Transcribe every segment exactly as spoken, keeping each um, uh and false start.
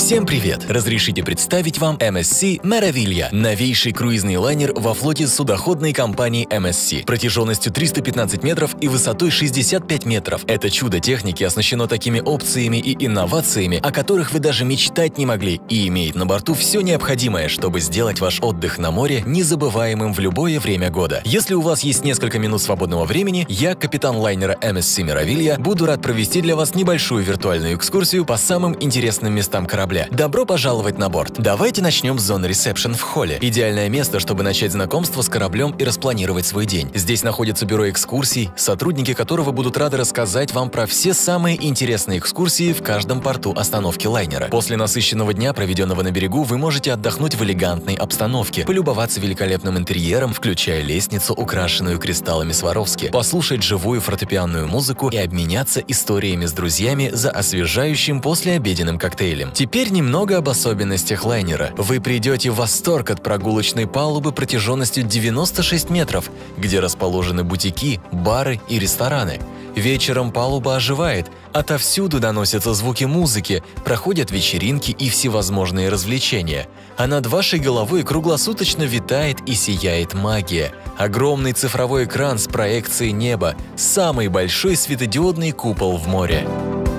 Всем привет! Разрешите представить вам эм эс си Meraviglia, новейший круизный лайнер во флоте судоходной компании эм эс си, протяженностью триста пятнадцать метров и высотой шестьдесят пять метров. Это чудо техники оснащено такими опциями и инновациями, о которых вы даже мечтать не могли, и имеет на борту все необходимое, чтобы сделать ваш отдых на море незабываемым в любое время года. Если у вас есть несколько минут свободного времени, я, капитан лайнера эм эс си Meraviglia, буду рад провести для вас небольшую виртуальную экскурсию по самым интересным местам корабля. Добро пожаловать на борт! Давайте начнем с зоны ресепшн в холле. Идеальное место, чтобы начать знакомство с кораблем и распланировать свой день. Здесь находится бюро экскурсий, сотрудники которого будут рады рассказать вам про все самые интересные экскурсии в каждом порту остановки лайнера. После насыщенного дня, проведенного на берегу, вы можете отдохнуть в элегантной обстановке, полюбоваться великолепным интерьером, включая лестницу, украшенную кристаллами Сваровски, послушать живую фортепианную музыку и обменяться историями с друзьями за освежающим послеобеденным коктейлем. Теперь немного об особенностях лайнера. Вы придете в восторг от прогулочной палубы протяженностью девяносто шесть метров, где расположены бутики, бары и рестораны. Вечером палуба оживает, отовсюду доносятся звуки музыки, проходят вечеринки и всевозможные развлечения. А над вашей головой круглосуточно витает и сияет магия. Огромный цифровой экран с проекцией неба, самый большой светодиодный купол в море.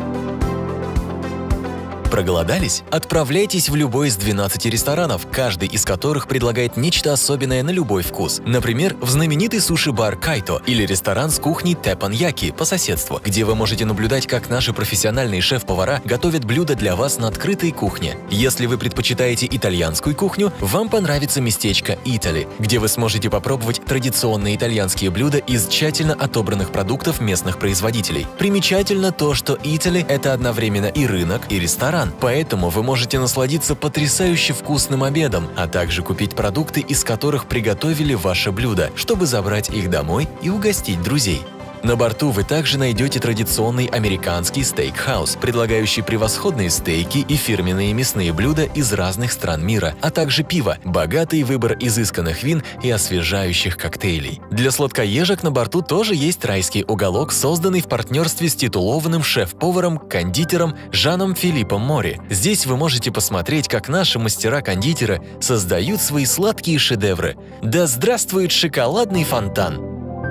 Проголодались? Отправляйтесь в любой из двенадцати ресторанов, каждый из которых предлагает нечто особенное на любой вкус. Например, в знаменитый суши-бар Кайто или ресторан с кухней Теппаньяки по соседству, где вы можете наблюдать, как наши профессиональные шеф-повара готовят блюда для вас на открытой кухне. Если вы предпочитаете итальянскую кухню, вам понравится местечко Italy, где вы сможете попробовать традиционные итальянские блюда из тщательно отобранных продуктов местных производителей. Примечательно то, что Italy – это одновременно и рынок, и ресторан. Поэтому вы можете насладиться потрясающе вкусным обедом, а также купить продукты, из которых приготовили ваше блюдо, чтобы забрать их домой и угостить друзей. На борту вы также найдете традиционный американский стейк-хаус, предлагающий превосходные стейки и фирменные мясные блюда из разных стран мира, а также пиво, богатый выбор изысканных вин и освежающих коктейлей. Для сладкоежек на борту тоже есть райский уголок, созданный в партнерстве с титулованным шеф-поваром, кондитером Жаном Филиппом Мори. Здесь вы можете посмотреть, как наши мастера-кондитера создают свои сладкие шедевры. Да здравствует шоколадный фонтан!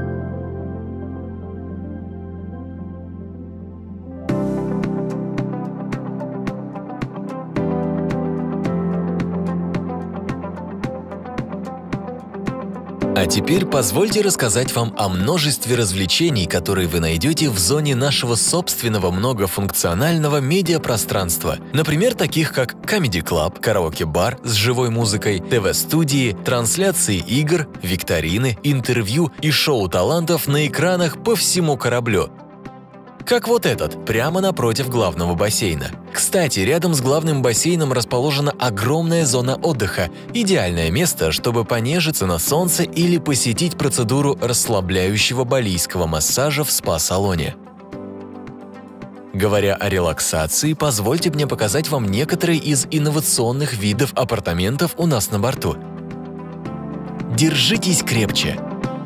А теперь позвольте рассказать вам о множестве развлечений, которые вы найдете в зоне нашего собственного многофункционального медиапространства. Например, таких как Comedy Club, караоке-бар с живой музыкой, тэ вэ-студии, трансляции игр, викторины, интервью и шоу талантов на экранах по всему кораблю. Как вот этот, прямо напротив главного бассейна. Кстати, рядом с главным бассейном расположена огромная зона отдыха, идеальное место, чтобы понежиться на солнце или посетить процедуру расслабляющего балийского массажа в спа-салоне. Говоря о релаксации, позвольте мне показать вам некоторые из инновационных видов апартаментов у нас на борту. Держитесь крепче!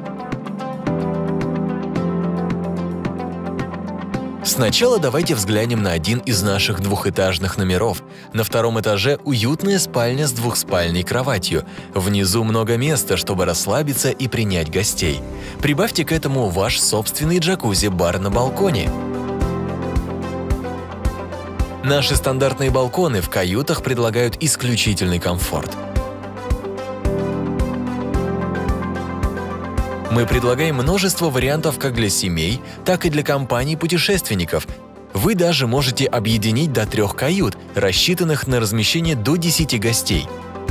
Сначала давайте взглянем на один из наших двухэтажных номеров. На втором этаже уютная спальня с двухспальной кроватью. Внизу много места, чтобы расслабиться и принять гостей. Прибавьте к этому ваш собственный джакузи-бар на балконе. Наши стандартные балконы в каютах предлагают исключительный комфорт. Мы предлагаем множество вариантов как для семей, так и для компаний-путешественников. Вы даже можете объединить до трех кают, рассчитанных на размещение до десяти гостей.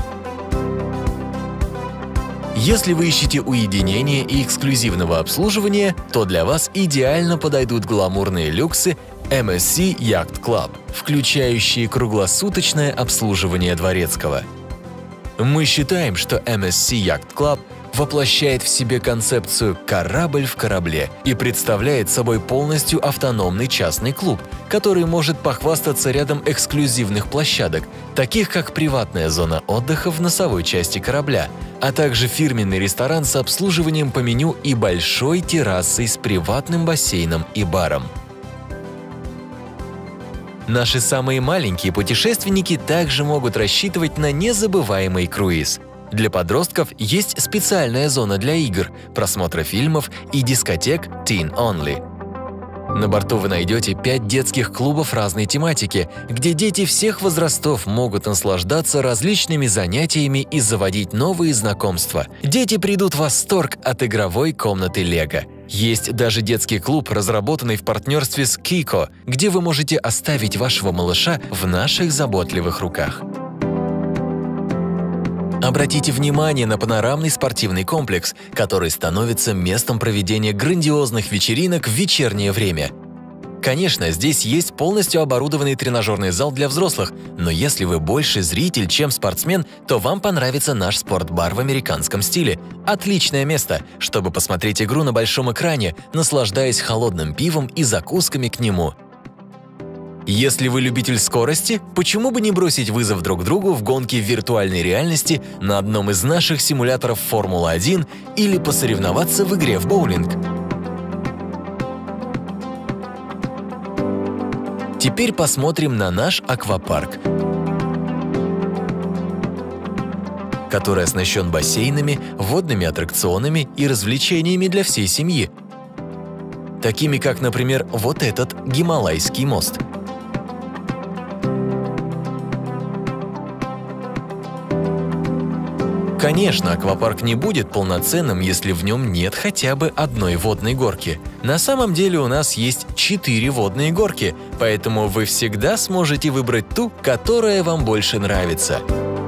Если вы ищете уединения и эксклюзивного обслуживания, то для вас идеально подойдут гламурные люксы эм эс си Yacht Club, включающие круглосуточное обслуживание дворецкого. Мы считаем, что эм эс си Yacht Club воплощает в себе концепцию «корабль в корабле» и представляет собой полностью автономный частный клуб, который может похвастаться рядом эксклюзивных площадок, таких как приватная зона отдыха в носовой части корабля, а также фирменный ресторан с обслуживанием по меню и большой террасой с приватным бассейном и баром. Наши самые маленькие путешественники также могут рассчитывать на незабываемый круиз. Для подростков есть специальная зона для игр, просмотра фильмов и дискотек Teen Only. На борту вы найдете пять детских клубов разной тематики, где дети всех возрастов могут наслаждаться различными занятиями и заводить новые знакомства. Дети придут в восторг от игровой комнаты Лего. Есть даже детский клуб, разработанный в партнерстве с Kiko, где вы можете оставить вашего малыша в наших заботливых руках. Обратите внимание на панорамный спортивный комплекс, который становится местом проведения грандиозных вечеринок в вечернее время. Конечно, здесь есть полностью оборудованный тренажерный зал для взрослых, но если вы больше зритель, чем спортсмен, то вам понравится наш спортбар в американском стиле. Отличное место, чтобы посмотреть игру на большом экране, наслаждаясь холодным пивом и закусками к нему. Если вы любитель скорости, почему бы не бросить вызов друг другу в гонке в виртуальной реальности на одном из наших симуляторов Формула один или посоревноваться в игре в боулинг? Теперь посмотрим на наш аквапарк, который оснащен бассейнами, водными аттракционами и развлечениями для всей семьи, такими как, например, вот этот Гималайский мост. Конечно, аквапарк не будет полноценным, если в нем нет хотя бы одной водной горки. На самом деле у нас есть четыре водные горки, поэтому вы всегда сможете выбрать ту, которая вам больше нравится.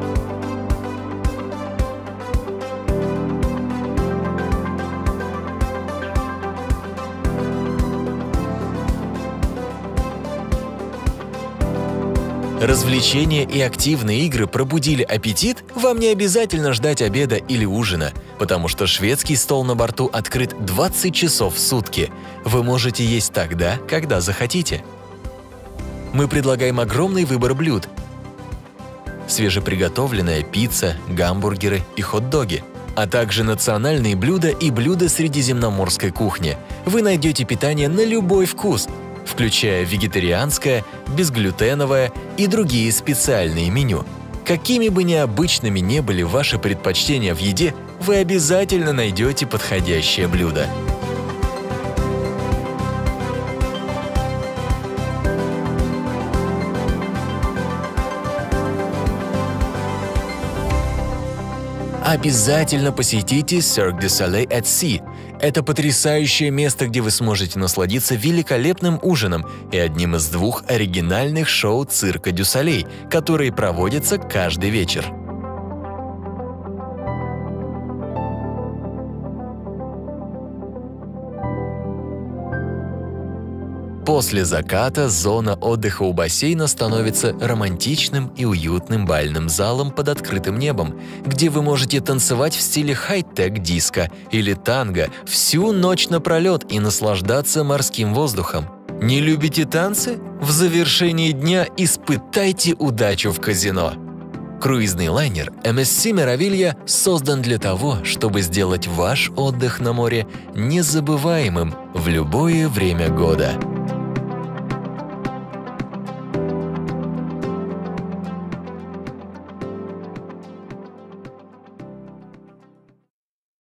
Развлечения и активные игры пробудили аппетит? Вам не обязательно ждать обеда или ужина, потому что шведский стол на борту открыт двадцать часов в сутки. Вы можете есть тогда, когда захотите. Мы предлагаем огромный выбор блюд: свежеприготовленная пицца, гамбургеры и хот-доги, а также национальные блюда и блюда средиземноморской кухни. Вы найдете питание на любой вкус, включая вегетарианское, безглютеновое и другие специальные меню. Какими бы необычными ни были ваши предпочтения в еде, вы обязательно найдете подходящее блюдо. Обязательно посетите Cirque du Soleil at Sea. Это потрясающее место, где вы сможете насладиться великолепным ужином и одним из двух оригинальных шоу Цирка дю Солей, которые проводятся каждый вечер. После заката зона отдыха у бассейна становится романтичным и уютным бальным залом под открытым небом, где вы можете танцевать в стиле хай-тек диско или танго всю ночь напролет и наслаждаться морским воздухом. Не любите танцы? В завершении дня испытайте удачу в казино. Круизный лайнер эм эс си Meraviglia создан для того, чтобы сделать ваш отдых на море незабываемым в любое время года.